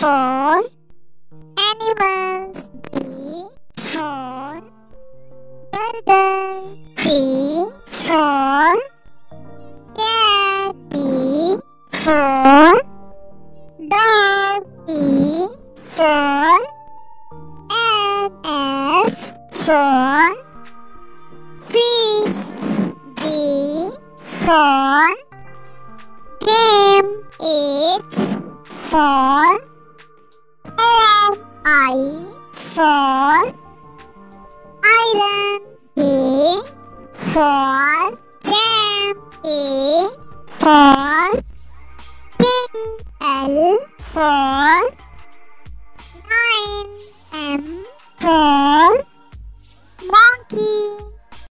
for animals. B for burger. C for cat. D for dog. E for egg. F for fish. G for game. H for alarm. I for iron. K for jam. A for king. L for lion. M for monkey.